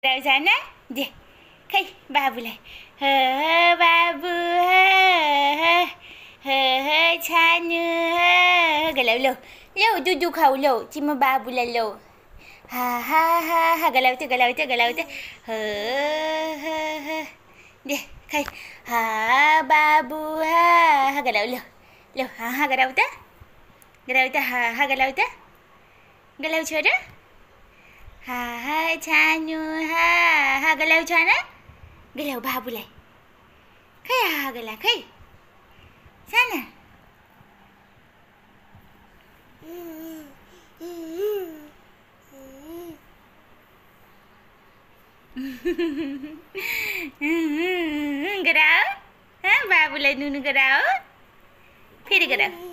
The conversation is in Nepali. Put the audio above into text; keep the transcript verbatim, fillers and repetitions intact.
Ra sana je kai babuलाई ह बाबु ह ह ह छानु ह गलाउ लो लो दुधु खाऊ लो चिमा बाबुलाई लो हा हा हा हा गलाउ त गलाउ त गलाउ त ह ह ह दे kai ha babu ha ha galaउ लो लो ha ha गलाउ त गलाउ त ha ha गलाउ त गलाउ छोरा ha ha छानु ha ha गलाउ छाना गलाउ बाबुलाई खै हा गला खै साना गराऊ बाबुलाई नुनु गराऊ फेरि गराऊ